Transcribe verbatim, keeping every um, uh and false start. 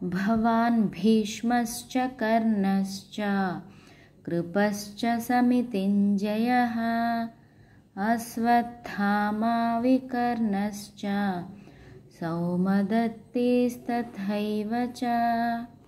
भवान् भीष्मश्च कर्णश्च कृपश्च समितिञ्जयः अश्वत्थामा विकर्णश्च सौमदत्तिस्तथैव च।